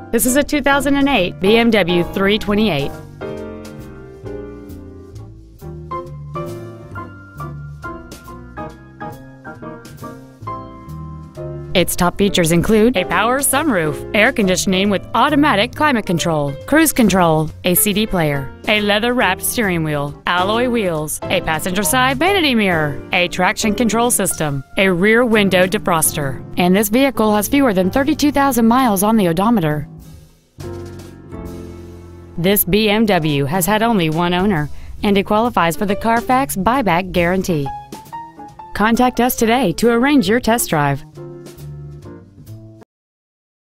This is a 2008 BMW 328. Its top features include a power sunroof, air conditioning with automatic climate control, cruise control, a CD player, a leather-wrapped steering wheel, alloy wheels, a passenger side vanity mirror, a traction control system, a rear window defroster, and this vehicle has fewer than 32,000 miles on the odometer. This BMW has had only one owner, and it qualifies for the Carfax buyback guarantee. Contact us today to arrange your test drive.